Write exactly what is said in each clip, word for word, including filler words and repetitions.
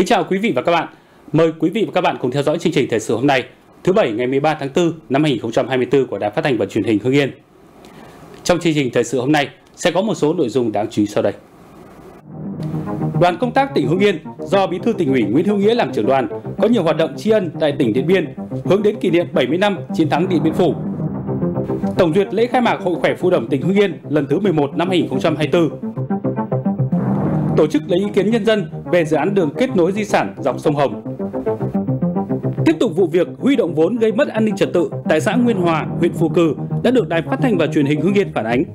Kính chào quý vị và các bạn. Mời quý vị và các bạn cùng theo dõi chương trình thời sự hôm nay, thứ Bảy ngày mười ba tháng tư năm hai nghìn không trăm hai mươi tư của Đài Phát thanh và Truyền hình Hưng Yên. Trong chương trình thời sự hôm nay sẽ có một số nội dung đáng chú ý sau đây. Đoàn công tác tỉnh Hưng Yên do Bí thư Tỉnh ủy Nguyễn Hữu Nghĩa làm trưởng đoàn có nhiều hoạt động tri ân tại tỉnh Điện Biên hướng đến kỷ niệm bảy mươi năm chiến thắng Điện Biên Phủ. Tổng duyệt lễ khai mạc Hội khỏe Phù Đổng tỉnh Hưng Yên lần thứ mười một năm hai nghìn không trăm hai mươi tư. Tổ chức lấy ý kiến nhân dân về dự án đường kết nối di sản dọc sông Hồng. Tiếp tục vụ việc huy động vốn gây mất an ninh trật tự tại xã Nguyên Hòa, huyện Phù Cử đã được Đài Phát thanh và Truyền hình Hưng Yên phản ánh.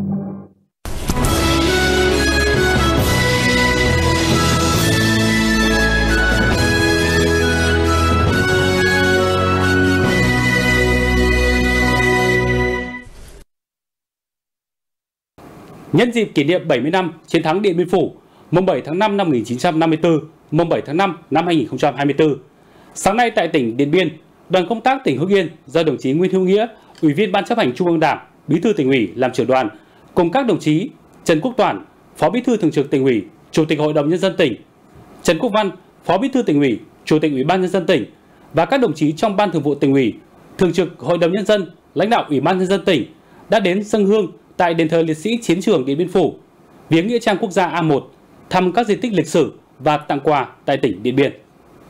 Nhân dịp kỷ niệm bảy mươi năm chiến thắng Điện Biên Phủ, mùng bảy tháng năm năm một nghìn chín trăm năm mươi tư, mùng bảy tháng năm năm hai nghìn không trăm hai mươi tư, sáng nay tại tỉnh Điện Biên, đoàn công tác tỉnh Hưng Yên do đồng chí Nguyễn Hữu Nghĩa, Ủy viên Ban Chấp hành Trung ương Đảng, Bí thư Tỉnh ủy làm trưởng đoàn, cùng các đồng chí Trần Quốc Toản, Phó Bí thư Thường trực Tỉnh ủy, Chủ tịch Hội đồng Nhân dân tỉnh, Trần Quốc Văn, Phó Bí thư Tỉnh ủy, Chủ tịch Ủy ban Nhân dân tỉnh và các đồng chí trong Ban Thường vụ Tỉnh ủy, Thường trực Hội đồng Nhân dân, lãnh đạo Ủy ban Nhân dân tỉnh đã đến dâng hương tại đền thờ liệt sĩ chiến trường Điện Biên Phủ, viếng nghĩa trang quốc gia A một, thăm các di tích lịch sử và tặng quà tại tỉnh Điện Biên.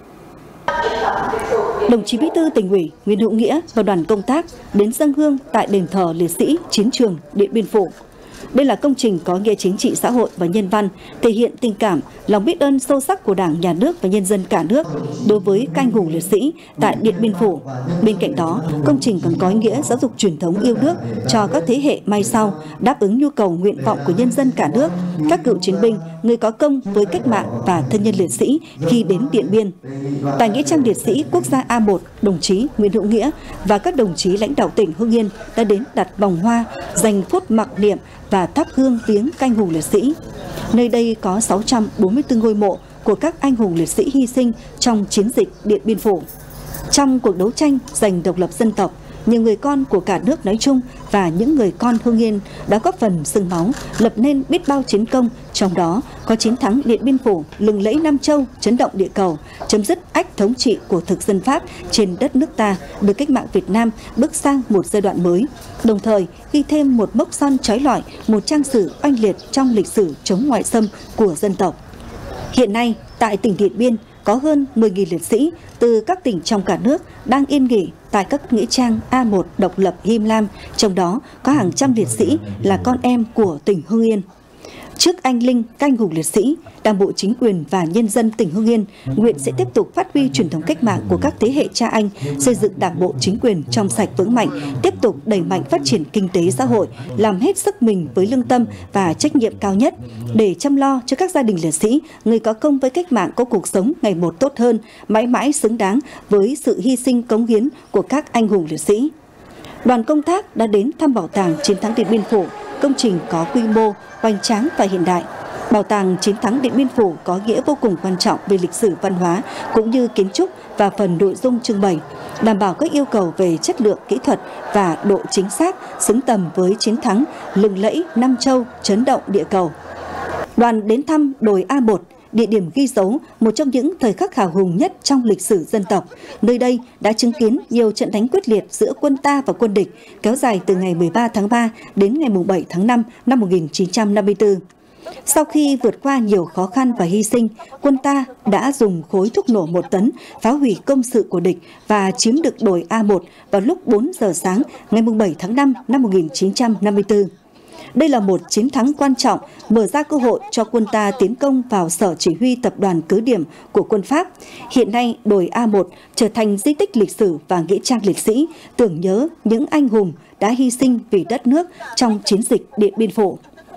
Đồng chí Bí thư Tỉnh ủy Nguyễn Hữu Nghĩa và đoàn công tác đến dâng hương tại đền thờ liệt sĩ chiến trường Điện Biên Phủ. Đây là công trình có nghĩa chính trị xã hội và nhân văn, thể hiện tình cảm, lòng biết ơn sâu sắc của Đảng, Nhà nước và nhân dân cả nước đối với các anh hùng liệt sĩ tại Điện Biên Phủ. Bên cạnh đó, công trình còn có ý nghĩa giáo dục truyền thống yêu nước cho các thế hệ mai sau, đáp ứng nhu cầu nguyện vọng của nhân dân cả nước, các cựu chiến binh, người có công với cách mạng và thân nhân liệt sĩ khi đến Điện Biên. Tại nghĩa trang liệt sĩ quốc gia A một, đồng chí Nguyễn Hữu Nghĩa và các đồng chí lãnh đạo tỉnh Hưng Yên đã đến đặt vòng hoa, dành phút mặc niệm và thắp hương viếng các anh hùng liệt sĩ. Nơi đây có sáu trăm bốn mươi tư ngôi mộ của các anh hùng liệt sĩ hy sinh trong chiến dịch Điện Biên Phủ. Trong cuộc đấu tranh giành độc lập dân tộc, nhiều người con của cả nước nói chung và những người con Hưng Yên đã góp phần xương máu, lập nên biết bao chiến công, trong đó có chiến thắng Điện Biên Phủ, lừng lẫy Nam Châu, chấn động địa cầu, chấm dứt ách thống trị của thực dân Pháp trên đất nước ta, đưa cách mạng Việt Nam bước sang một giai đoạn mới, đồng thời ghi thêm một mốc son chói lọi, một trang sử oanh liệt trong lịch sử chống ngoại xâm của dân tộc. Hiện nay, tại tỉnh Điện Biên có hơn mười nghìn liệt sĩ từ các tỉnh trong cả nước đang yên nghỉ tại các nghĩa trang A một độc lập Him Lam, trong đó có hàng trăm liệt sĩ là con em của tỉnh Hưng Yên. Trước anh linh các anh hùng liệt sĩ, Đảng bộ, chính quyền và nhân dân tỉnh Hưng Yên nguyện sẽ tiếp tục phát huy truyền thống cách mạng của các thế hệ cha anh, xây dựng Đảng bộ, chính quyền trong sạch vững mạnh, tiếp tục đẩy mạnh phát triển kinh tế xã hội, làm hết sức mình với lương tâm và trách nhiệm cao nhất để chăm lo cho các gia đình liệt sĩ, người có công với cách mạng có cuộc sống ngày một tốt hơn, mãi mãi xứng đáng với sự hy sinh cống hiến của các anh hùng liệt sĩ. Đoàn công tác đã đến thăm bảo tàng chiến thắng Điện Biên Phủ, công trình có quy mô hoành tráng và hiện đại. Bảo tàng chiến thắng Điện Biên Phủ có nghĩa vô cùng quan trọng về lịch sử văn hóa cũng như kiến trúc và phần nội dung trưng bày, đảm bảo các yêu cầu về chất lượng kỹ thuật và độ chính xác xứng tầm với chiến thắng lừng lẫy Nam Châu, chấn động địa cầu. Đoàn đến thăm đồi A một, địa điểm ghi dấu một trong những thời khắc hào hùng nhất trong lịch sử dân tộc. Nơi đây đã chứng kiến nhiều trận đánh quyết liệt giữa quân ta và quân địch, kéo dài từ ngày mười ba tháng ba đến ngày bảy tháng năm năm một nghìn chín trăm năm mươi tư. Sau khi vượt qua nhiều khó khăn và hy sinh, quân ta đã dùng khối thuốc nổ một tấn phá hủy công sự của địch và chiếm được đồi A một vào lúc bốn giờ sáng ngày bảy tháng năm năm một nghìn chín trăm năm mươi tư. Đây là một chiến thắng quan trọng, mở ra cơ hội cho quân ta tiến công vào sở chỉ huy tập đoàn cứ điểm của quân Pháp. Hiện nay, đồi A một trở thành di tích lịch sử và nghĩa trang liệt sĩ, tưởng nhớ những anh hùng đã hy sinh vì đất nước trong chiến dịch Điện Biên Phủ.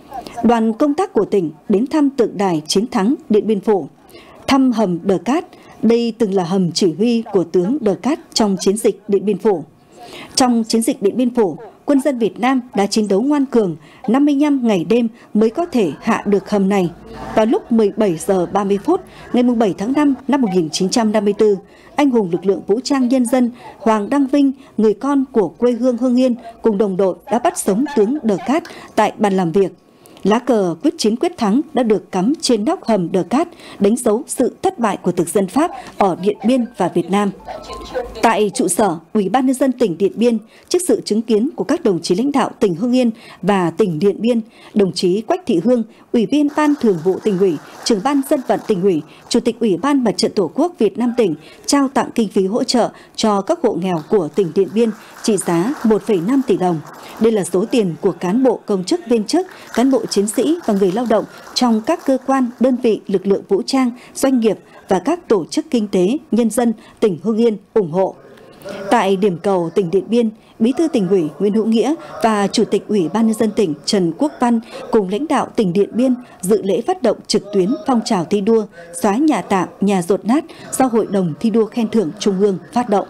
Đoàn công tác của tỉnh đến thăm tượng đài chiến thắng Điện Biên Phủ, thăm hầm Đờ Cát. Đây từng là hầm chỉ huy của tướng Đờ Cát trong chiến dịch Điện Biên Phủ. Trong chiến dịch Điện Biên Phủ, quân dân Việt Nam đã chiến đấu ngoan cường, năm mươi lăm ngày đêm mới có thể hạ được hầm này. Vào lúc mười bảy giờ ba mươi phút ngày bảy tháng năm năm một nghìn chín trăm năm mươi tư, anh hùng lực lượng vũ trang nhân dân Hoàng Đăng Vinh, người con của quê hương Hưng Yên, cùng đồng đội đã bắt sống tướng Đờ Cát tại bàn làm việc. Lá cờ quyết chiến quyết thắng đã được cắm trên nóc hầm Đờ Cát, đánh dấu sự thất bại của thực dân Pháp ở Điện Biên và Việt Nam. Tại trụ sở Ủy ban Nhân dân tỉnh Điện Biên, trước sự chứng kiến của các đồng chí lãnh đạo tỉnh Hưng Yên và tỉnh Điện Biên, đồng chí Quách Thị Hương, Ủy viên Ban Thường vụ Tỉnh ủy, Trưởng ban Dân vận Tỉnh ủy, Chủ tịch Ủy ban Mặt trận Tổ quốc Việt Nam tỉnh trao tặng kinh phí hỗ trợ cho các hộ nghèo của tỉnh Điện Biên trị giá một phẩy năm tỷ đồng. Đây là số tiền của cán bộ công chức viên chức, cán bộ chiến sĩ và người lao động trong các cơ quan, đơn vị, lực lượng vũ trang, doanh nghiệp và các tổ chức kinh tế, nhân dân tỉnh Hưng Yên ủng hộ. Tại điểm cầu tỉnh Điện Biên, Bí thư Tỉnh ủy Nguyễn Hữu Nghĩa và Chủ tịch Ủy ban Nhân dân tỉnh Trần Quốc Văn cùng lãnh đạo tỉnh Điện Biên dự lễ phát động trực tuyến phong trào thi đua xóa nhà tạm, nhà dột nát do Hội đồng thi đua khen thưởng Trung ương phát động.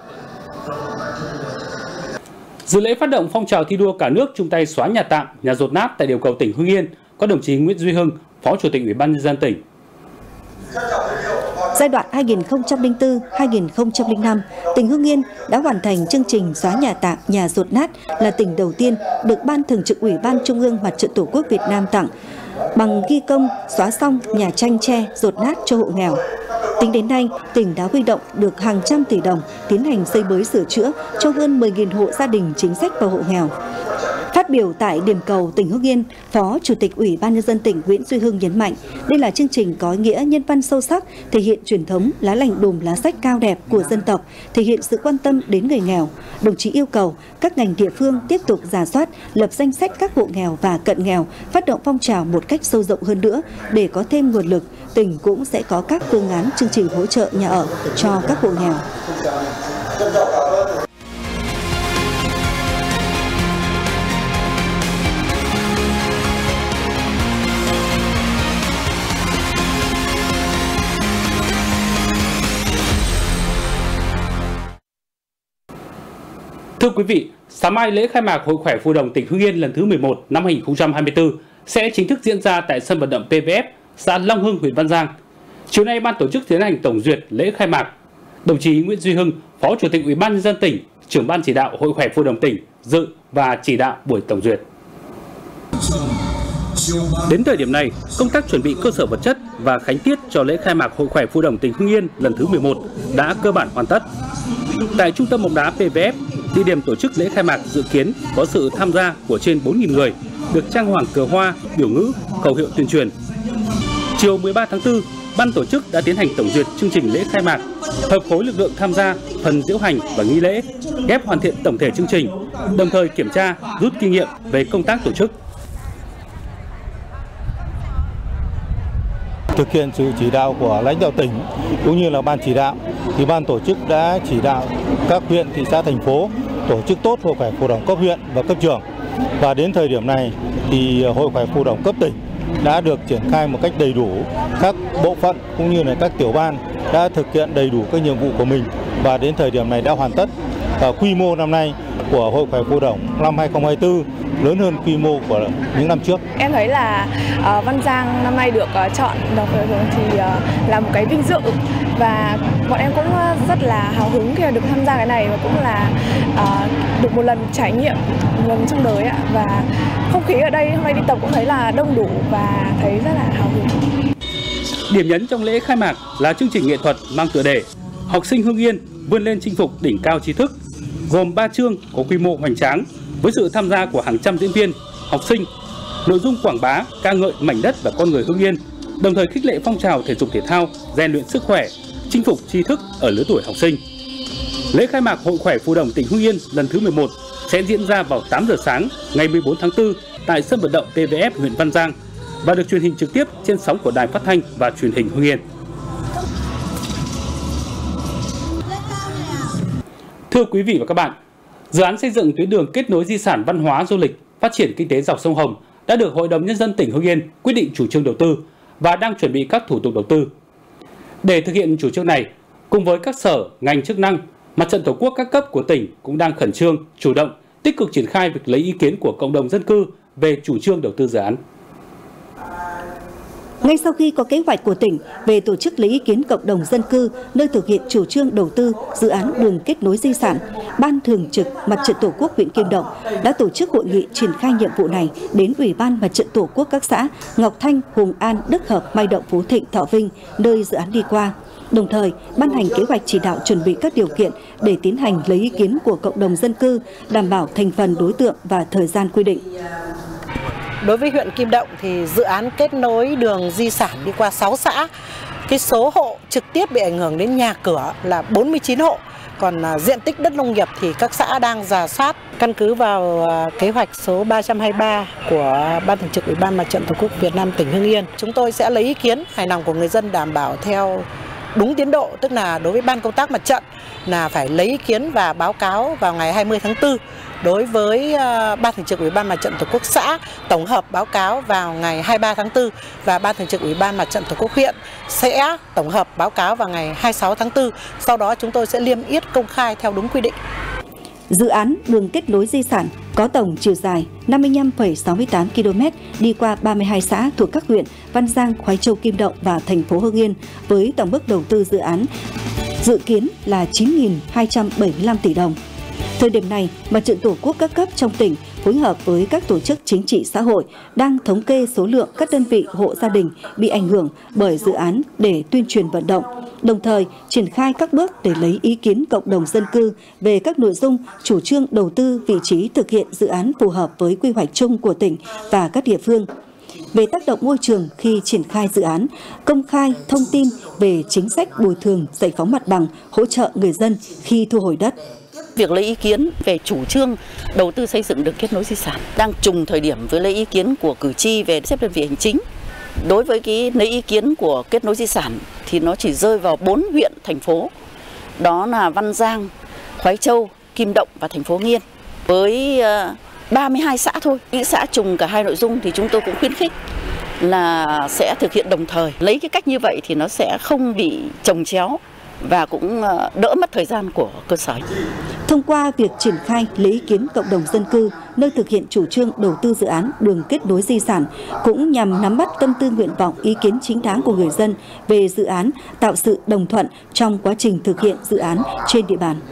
Dự lễ phát động phong trào thi đua cả nước chung tay xóa nhà tạm, nhà dột nát tại điểm cầu tỉnh Hưng Yên có đồng chí Nguyễn Duy Hưng, Phó Chủ tịch Ủy ban Nhân dân tỉnh. Giai đoạn hai nghìn không trăm lẻ bốn đến hai nghìn không trăm lẻ năm, tỉnh Hưng Yên đã hoàn thành chương trình xóa nhà tạm, nhà dột nát, là tỉnh đầu tiên được Ban Thường trực Ủy ban Trung ương Mặt trận Tổ quốc Việt Nam tặng bằng ghi công xóa xong nhà tranh tre dột nát cho hộ nghèo. Tính đến nay, tỉnh đã huy động được hàng trăm tỷ đồng tiến hành xây mới sửa chữa cho hơn mười nghìn hộ gia đình chính sách và hộ nghèo. Phát biểu tại điểm cầu tỉnh Hưng Yên, Phó Chủ tịch Ủy ban Nhân dân tỉnh Nguyễn Duy Hưng nhấn mạnh, đây là chương trình có ý nghĩa nhân văn sâu sắc, thể hiện truyền thống lá lành đùm lá rách cao đẹp của dân tộc, thể hiện sự quan tâm đến người nghèo. Đồng chí yêu cầu các ngành địa phương tiếp tục rà soát, lập danh sách các hộ nghèo và cận nghèo, phát động phong trào một cách sâu rộng hơn nữa để có thêm nguồn lực. Tỉnh cũng sẽ có các phương án chương trình hỗ trợ nhà ở cho các hộ nghèo. Thưa quý vị, sáng mai lễ khai mạc Hội khỏe phù đồng tỉnh Hưng Yên lần thứ mười một năm hai nghìn không trăm hai mươi tư sẽ chính thức diễn ra tại sân vận động pê vê ép, xã Long Hưng, huyện Văn Giang. Chiều nay ban tổ chức tiến hành tổng duyệt lễ khai mạc. Đồng chí Nguyễn Duy Hưng, Phó Chủ tịch Ủy ban Nhân dân tỉnh, Trưởng ban chỉ đạo Hội khỏe phù đồng tỉnh dự và chỉ đạo buổi tổng duyệt. Đến thời điểm này, công tác chuẩn bị cơ sở vật chất và khánh tiết cho lễ khai mạc Hội khỏe phù đồng tỉnh Hưng Yên lần thứ mười một đã cơ bản hoàn tất. Tại trung tâm bóng đá pê vê ép, địa điểm tổ chức lễ khai mạc dự kiến có sự tham gia của trên bốn nghìn người, được trang hoàng cờ hoa, biểu ngữ, khẩu hiệu tuyên truyền. Chiều mười ba tháng tư, ban tổ chức đã tiến hành tổng duyệt chương trình lễ khai mạc, hợp khối lực lượng tham gia phần diễu hành và nghi lễ, ghép hoàn thiện tổng thể chương trình, đồng thời kiểm tra, rút kinh nghiệm về công tác tổ chức. Thực hiện sự chỉ đạo của lãnh đạo tỉnh cũng như là ban chỉ đạo, thì ban tổ chức đã chỉ đạo các huyện, thị xã, thành phố tổ chức tốt hội khỏe phù đồng cấp huyện và cấp trường. Và đến thời điểm này thì hội khỏe phù đồng cấp tỉnh đã được triển khai một cách đầy đủ, các bộ phận cũng như là các tiểu ban đã thực hiện đầy đủ các nhiệm vụ của mình và đến thời điểm này đã hoàn tất. Và quy mô năm nay của hội khỏe phù đồng năm hai nghìn không trăm hai mươi tư lớn hơn quy mô của những năm trước. Em thấy là uh, Văn Giang năm nay được uh, chọn được, thì uh, là một cái vinh dự và bọn em cũng uh, rất là hào hứng khi được tham gia cái này và cũng là uh, được một lần trải nghiệm một lần trong đời ạ. Và không khí ở đây hôm nay đi tập cũng thấy là đông đủ và thấy rất là hào hứng. Điểm nhấn trong lễ khai mạc là chương trình nghệ thuật mang tựa đề Học sinh Hưng Yên vươn lên chinh phục đỉnh cao trí thức, gồm ba chương có quy mô hoành tráng với sự tham gia của hàng trăm diễn viên, học sinh. Nội dung quảng bá, ca ngợi mảnh đất và con người Hưng Yên, đồng thời khích lệ phong trào thể dục thể thao, rèn luyện sức khỏe, chinh phục tri thức ở lứa tuổi học sinh. Lễ khai mạc Hội khỏe phù đồng tỉnh Hưng Yên lần thứ mười một sẽ diễn ra vào tám giờ sáng ngày mười bốn tháng tư tại sân vận động pê vê ép huyện Văn Giang và được truyền hình trực tiếp trên sóng của Đài Phát thanh và Truyền hình Hưng Yên. Thưa quý vị và các bạn, dự án xây dựng tuyến đường kết nối di sản văn hóa du lịch, phát triển kinh tế dọc sông Hồng đã được Hội đồng Nhân dân tỉnh Hưng Yên quyết định chủ trương đầu tư và đang chuẩn bị các thủ tục đầu tư. Để thực hiện chủ trương này, cùng với các sở, ngành chức năng, Mặt trận Tổ quốc các cấp của tỉnh cũng đang khẩn trương, chủ động, tích cực triển khai việc lấy ý kiến của cộng đồng dân cư về chủ trương đầu tư dự án. Ngay Ngay sau khi có kế hoạch của tỉnh về tổ chức lấy ý kiến cộng đồng dân cư nơi thực hiện chủ trương đầu tư dự án đường kết nối di sản, Ban Thường trực Mặt trận Tổ quốc huyện Kim Động đã tổ chức hội nghị triển khai nhiệm vụ này đến Ủy ban Mặt trận Tổ quốc các xã Ngọc Thanh, Hùng An, Đức Hợp, Mai Động, Phú Thịnh, Thọ Vinh nơi dự án đi qua. Đồng thời, ban hành kế hoạch chỉ đạo chuẩn bị các điều kiện để tiến hành lấy ý kiến của cộng đồng dân cư, đảm bảo thành phần đối tượng và thời gian quy định. Đối với huyện Kim Động thì dự án kết nối đường di sản đi qua sáu xã. Cái số hộ trực tiếp bị ảnh hưởng đến nhà cửa là bốn mươi chín hộ. Còn diện tích đất nông nghiệp thì các xã đang rà soát. Căn cứ vào kế hoạch số ba trăm hai mươi ba của Ban Thường trực Ủy ban Mặt trận Tổ quốc Việt Nam tỉnh Hưng Yên, chúng tôi sẽ lấy ý kiến hài lòng của người dân đảm bảo theo đúng tiến độ, tức là đối với ban công tác mặt trận là phải lấy ý kiến và báo cáo vào ngày hai mươi tháng tư. Đối với Ban Thường trực Ủy ban Mặt trận Tổ quốc xã, tổng hợp báo cáo vào ngày hai mươi ba tháng tư, và Ban Thường trực Ủy ban Mặt trận Tổ quốc huyện sẽ tổng hợp báo cáo vào ngày hai mươi sáu tháng tư. Sau đó chúng tôi sẽ liêm yết công khai theo đúng quy định. Dự án đường kết nối di sản có tổng chiều dài năm mươi lăm phẩy sáu mươi tám ki lô mét đi qua ba mươi hai xã thuộc các huyện Văn Giang, Khoái Châu, Kim Động và thành phố Hưng Yên với tổng mức đầu tư dự án dự kiến là chín nghìn hai trăm bảy mươi lăm tỷ đồng. Thời điểm này, Mặt trận Tổ quốc các cấp trong tỉnh phối hợp với các tổ chức chính trị xã hội đang thống kê số lượng các đơn vị hộ gia đình bị ảnh hưởng bởi dự án để tuyên truyền vận động, đồng thời triển khai các bước để lấy ý kiến cộng đồng dân cư về các nội dung chủ trương đầu tư vị trí thực hiện dự án phù hợp với quy hoạch chung của tỉnh và các địa phương. Về tác động môi trường khi triển khai dự án, công khai thông tin về chính sách bồi thường, giải phóng mặt bằng, hỗ trợ người dân khi thu hồi đất. Việc lấy ý kiến về chủ trương đầu tư xây dựng đường kết nối di sản đang trùng thời điểm với lấy ý kiến của cử tri về xếp đơn vị hành chính. Đối với cái lấy ý kiến của kết nối di sản thì nó chỉ rơi vào bốn huyện, thành phố. Đó là Văn Giang, Khoái Châu, Kim Động và thành phố Hưng Yên. Với ba mươi hai xã thôi. Những xã trùng cả hai nội dung thì chúng tôi cũng khuyến khích là sẽ thực hiện đồng thời. Lấy cái cách như vậy thì nó sẽ không bị chồng chéo và cũng đỡ mất thời gian của cơ sở. Thông qua việc triển khai lấy ý kiến cộng đồng dân cư nơi thực hiện chủ trương đầu tư dự án đường kết nối di sản cũng nhằm nắm bắt tâm tư nguyện vọng, ý kiến chính đáng của người dân về dự án, tạo sự đồng thuận trong quá trình thực hiện dự án trên địa bàn.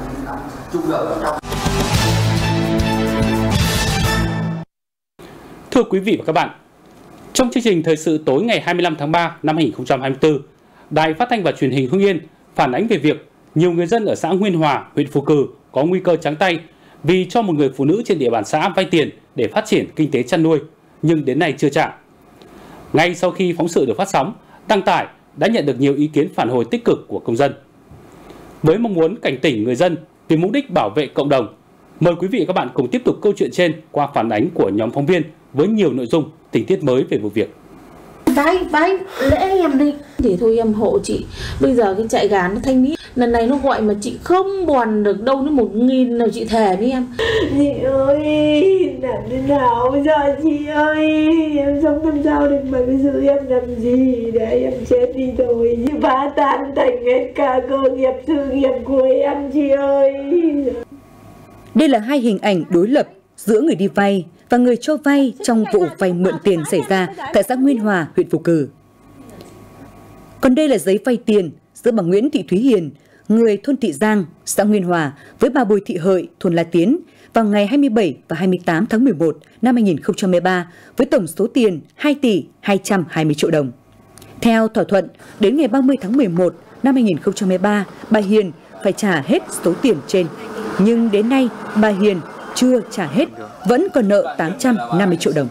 Thưa quý vị và các bạn, trong chương trình thời sự tối ngày hai mươi lăm tháng ba năm hai nghìn không trăm hai mươi tư, Đài Phát thanh và Truyền hình Hưng Yên phản ánh về việc nhiều người dân ở xã Nguyên Hòa, huyện Phù Cử có nguy cơ trắng tay vì cho một người phụ nữ trên địa bàn xã vay tiền để phát triển kinh tế chăn nuôi nhưng đến nay chưa trả. Ngay sau khi phóng sự được phát sóng, đăng tải đã nhận được nhiều ý kiến phản hồi tích cực của công dân. Với mong muốn cảnh tỉnh người dân vì mục đích bảo vệ cộng đồng, mời quý vị và các bạn cùng tiếp tục câu chuyện trên qua phản ánh của nhóm phóng viên với nhiều nội dung, tình tiết mới về vụ việc. Vay, vay, lễ em đi. Thì thôi em hộ chị. Bây giờ cái chạy gà nó thanh lý. Lần này nó gọi mà chị không bòn được đâu đến một nghìn nào chị thề với em. Chị ơi, làm thế nào bây giờ chị ơi. Em sống làm sao được mà bây giờ em làm gì để em chết đi rồi. Như phá tan thành hết cả cơ nghiệp sự nghiệp của em chị ơi. Đây là hai hình ảnh đối lập giữa người đi vay và người cho vay trong vụ vay mượn tiền xảy ra tại xã Nguyên Hòa, huyện Phù Cử. Còn đây là giấy vay tiền giữa bà Nguyễn Thị Thúy Hiền, người thôn Thị Giang, xã Nguyên Hòa, với bà Bùi Thị Hợi, thôn La Tiến vào ngày hai mươi bảy và hai mươi tám tháng mười một năm hai nghìn không trăm hai mươi ba với tổng số tiền hai tỷ hai trăm hai mươi triệu đồng. Theo thỏa thuận, đến ngày ba mươi tháng mười một năm hai nghìn không trăm hai mươi ba, bà Hiền phải trả hết số tiền trên. Nhưng đến nay, bà Hiền chưa trả hết, vẫn còn nợ tám trăm năm mươi triệu đồng.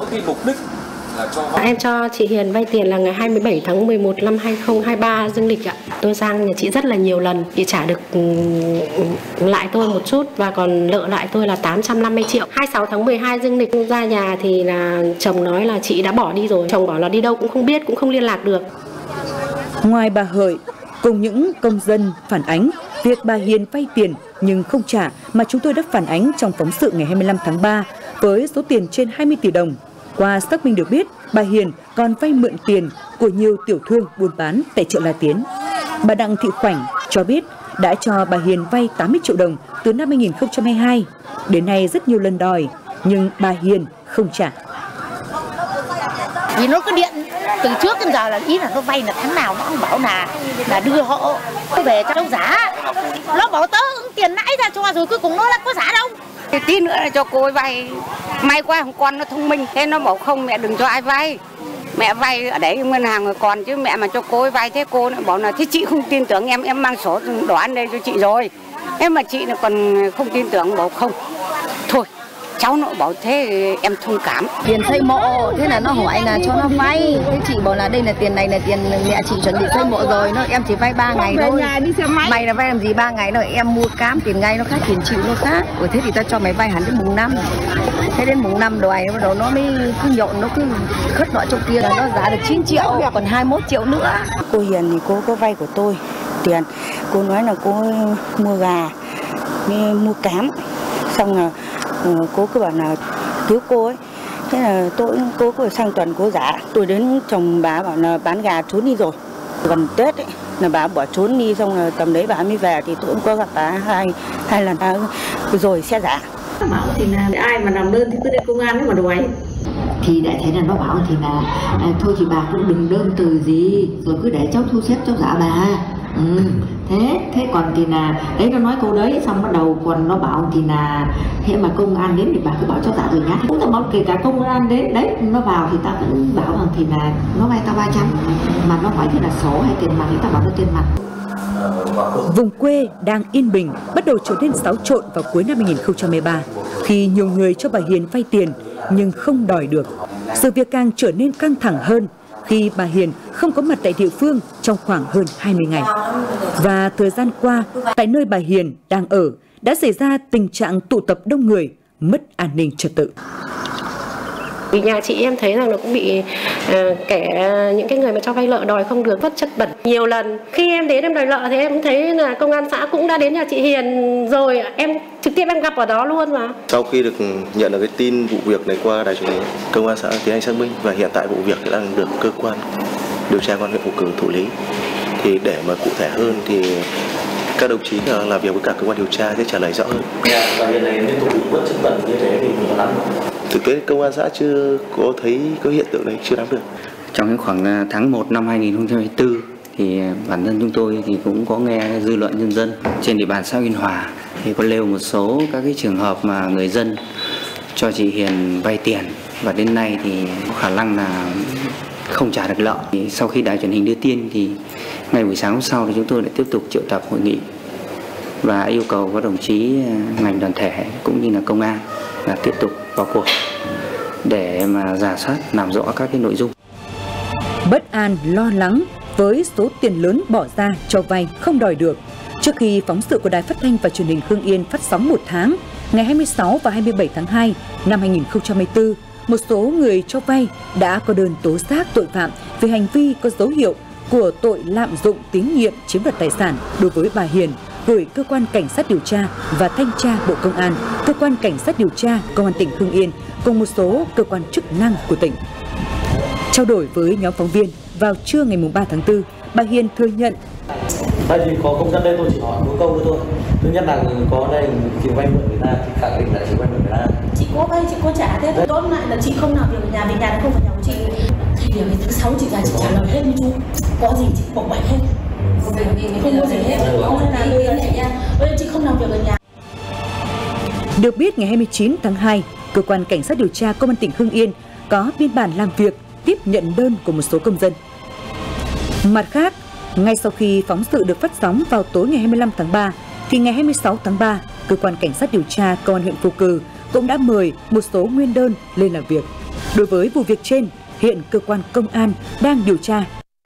Em cho chị Hiền vay tiền là ngày hai mươi bảy tháng mười một năm hai nghìn không trăm hai mươi ba dương lịch ạ. Tôi sang nhà chị rất là nhiều lần, chị trả được lại tôi một chút và còn nợ lại tôi là tám trăm năm mươi triệu. hai mươi sáu tháng mười hai dương lịch ra nhà thì là chồng nói là chị đã bỏ đi rồi. Chồng bảo là đi đâu cũng không biết, cũng không liên lạc được. Ngoài bà Hợi, cùng những công dân phản ánh việc bà Hiền vay tiền nhưng không trả mà chúng tôi đã phản ánh trong phóng sự ngày hai mươi lăm tháng ba với số tiền trên hai mươi tỷ đồng. Qua xác minh được biết, bà Hiền còn vay mượn tiền của nhiều tiểu thương buôn bán tại chợ La Tiến. Bà Đặng Thị Khoảnh cho biết đã cho bà Hiền vay tám mươi triệu đồng từ năm hai nghìn không trăm hai mươi hai. Đến nay rất nhiều lần đòi, nhưng bà Hiền không trả. Vì nó có điện Từ trước đến giờ là ý là nó vay là tháng nào nó cũng bảo là là đưa họ về cho đâu giả. Nó bảo tớ ứng tiền lãi ra cho rồi cuối cùng nó là có giả đâu. Thì tí nữa là cho cô ấy vay. May quá thằng con nó thông minh, thế nó bảo không mẹ đừng cho ai vay. Mẹ vay ở đấy ngân hàng rồi còn chứ mẹ mà cho cô ấy vay thế cô nó bảo là thế chị không tin tưởng em, em mang sổ đỏ đây cho chị rồi. Em mà chị là còn không tin tưởng bảo không. Thôi, cháu nó bảo thế em thông cảm. Tiền xây mộ, thế là nó hỏi là cho nó vay. Thế chị bảo là đây là tiền này là tiền mẹ chị chuẩn bị xây mộ rồi. Nó em chỉ vay ba ngày thôi. Mày là vay làm gì ba ngày rồi, em mua cám tiền ngay nó khác, tiền chịu nó khác. Rồi thế thì ta cho mày vay hẳn đến mùng năm. Thế đến mùng năm đòi bắt đầu nó mới cứ nhộn, nó cứ khất nọ trong kia là nó giá được chín triệu, còn hai mươi mốt triệu nữa. Cô Hiền thì cô có vay của tôi tiền. Cô nói là cô mua gà, mua cám. Xong là cô cứ bảo là cứu cô ấy. Thế là tôi cô cứ sang tuần cô giả. Tôi đến chồng bà bảo là bán gà trốn đi rồi. Gần Tết ấy, là bà bỏ trốn đi, xong là tầm đấy bà mới về thì tôi cũng có gặp bà hai hai lần bà rồi sẽ giả. Bảo thì là ai mà làm đơn thì cứ đến công an mà đòi. Thì đại thế là nó bảo thì là à, thôi thì bà cũng đừng đơn từ gì, rồi cứ để cháu thu xếp cháu giả bà. Ừ, thế thế còn thì là đấy nó nói câu đấy xong bắt đầu còn nó bảo thì là thế mà công an đến thì bà cứ bảo cháu giả rồi nhá. Cũng ta bảo kể cả công an đến đấy nó vào thì ta cũng bảo rằng thì là nó vay ta ba trăm mà nó hỏi thì là sổ hay tiền mặt thì ta bảo nó tiền mặt. Vùng quê đang yên bình bắt đầu trở nên xáo trộn vào cuối năm hai nghìn không trăm mười ba khi nhiều người cho bà Hiền vay tiền nhưng không đòi được. Sự việc càng trở nên căng thẳng hơn khi bà Hiền không có mặt tại địa phương trong khoảng hơn hai mươi ngày. Và thời gian qua, tại nơi bà Hiền đang ở đã xảy ra tình trạng tụ tập đông người, mất an ninh trật tự. Vì nhà chị em thấy rằng nó cũng bị uh, kẻ những cái người mà cho vay nợ đòi không được, vất chất bẩn nhiều lần. Khi em đến em đòi nợ thì em cũng thấy là công an xã cũng đã đến nhà chị Hiền rồi, em trực tiếp em gặp ở đó luôn mà. Sau khi được nhận được cái tin vụ việc này qua đài truyền hình, công an xã tiến hành xác minh và hiện tại vụ việc đang được cơ quan điều tra công an huyện Phù Cử thụ lý. Thì để mà cụ thể hơn thì các đồng chí làm việc với cả cơ quan điều tra sẽ trả lời rõ hơn. Và hiện nay liên tục bị vất chất bẩn như thế thì mình nắm. Thực tế công an xã chưa có thấy có hiện tượng này, chưa nắm được. Trong cái khoảng tháng một năm hai nghìn không trăm hai mươi tư thì bản thân chúng tôi thì cũng có nghe dư luận nhân dân trên địa bàn xã Yên Hòa thì có nêu một số các cái trường hợp mà người dân cho chị Hiền vay tiền và đến nay thì có khả năng là không trả được nợ. Sau khi đài truyền hình đưa tin thì ngày buổi sáng hôm sau thì chúng tôi lại tiếp tục triệu tập hội nghị và yêu cầu các đồng chí ngành đoàn thể cũng như là công an là tiếp tục vào cuộc để mà rà soát làm rõ các cái nội dung. Bất an, lo lắng với số tiền lớn bỏ ra cho vay không đòi được. Trước khi phóng sự của Đài Phát thanh và Truyền hình Hưng Yên phát sóng một tháng, ngày hai mươi sáu và hai mươi bảy tháng hai năm hai nghìn không trăm hai mươi tư, một số người cho vay đã có đơn tố giác tội phạm về hành vi có dấu hiệu của tội lạm dụng tín nhiệm chiếm đoạt tài sản đối với bà Hiền, gửi cơ quan cảnh sát điều tra và thanh tra Bộ Công an, cơ quan cảnh sát điều tra Công an tỉnh Hưng Yên cùng một số cơ quan chức năng của tỉnh. Trao đổi với nhóm phóng viên vào trưa ngày ba tháng tư, bà Hiền thừa nhận. Tại vì có công dân đây tôi chỉ hỏi một câu nữa thôi. Thứ nhất là có đây chị vay mượn người ta, chị khẳng định là chị vay mượn người ta. Chị có vay, chị có trả thế. Tóm lại là chị không làm việc ở nhà, vì nhà này không phải nhà của chị. Thì điều cái thứ sáu chị ra chị trả lời hết với chú. Có gì chị bộc bạch hết. Không có gì hết. Không hay là đưa chị nha. Bây giờ chị không làm việc ở nhà. Được biết ngày hai mươi chín tháng hai, cơ quan cảnh sát điều tra Công an tỉnh Hưng Yên có biên bản làm việc tiếp nhận đơn của một số công dân. Mặt khác, ngay sau khi phóng sự được phát sóng vào tối ngày hai mươi lăm tháng ba, thì ngày hai mươi sáu tháng ba, cơ quan cảnh sát điều tra Công an huyện Phù Cử cũng đã mời một số nguyên đơn lên làm việc. Đối với vụ việc trên, hiện cơ quan công an đang điều tra.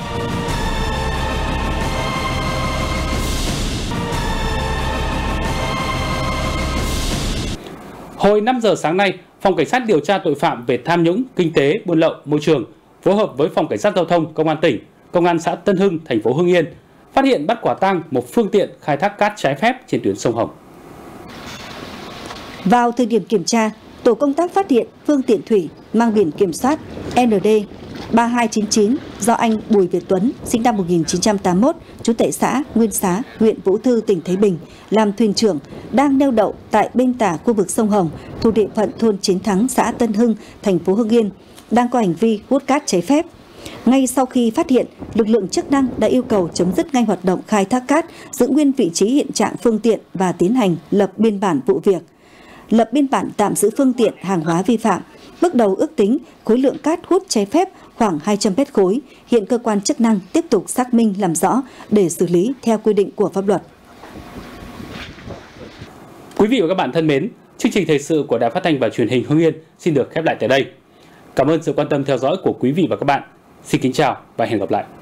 Hồi năm giờ sáng nay, Phòng Cảnh sát điều tra tội phạm về tham nhũng, kinh tế, buôn lậu, môi trường phối hợp với Phòng Cảnh sát giao thông Công an tỉnh, Công an xã Tân Hưng, thành phố Hưng Yên phát hiện bắt quả tang một phương tiện khai thác cát trái phép trên tuyến sông Hồng. Vào thời điểm kiểm tra, tổ công tác phát hiện phương tiện thủy mang biển kiểm soát N D ba hai chín chín do anh Bùi Việt Tuấn, sinh năm một nghìn chín trăm tám mươi mốt, trú tại xã Nguyên Xá, huyện Vũ Thư, tỉnh Thái Bình, làm thuyền trưởng, đang neo đậu tại bên tả khu vực sông Hồng, thuộc địa phận thôn Chiến Thắng, xã Tân Hưng, thành phố Hưng Yên, đang có hành vi hút cát trái phép. Ngay sau khi phát hiện, lực lượng chức năng đã yêu cầu chấm dứt ngay hoạt động khai thác cát, giữ nguyên vị trí hiện trạng phương tiện và tiến hành lập biên bản vụ việc. Lập biên bản tạm giữ phương tiện hàng hóa vi phạm. Bước đầu ước tính khối lượng cát hút trái phép khoảng hai trăm mét khối. Hiện cơ quan chức năng tiếp tục xác minh làm rõ để xử lý theo quy định của pháp luật. Quý vị và các bạn thân mến, chương trình thời sự của Đài Phát thanh và Truyền hình Hưng Yên xin được khép lại tại đây. Cảm ơn sự quan tâm theo dõi của quý vị và các bạn. Xin kính chào và hẹn gặp lại.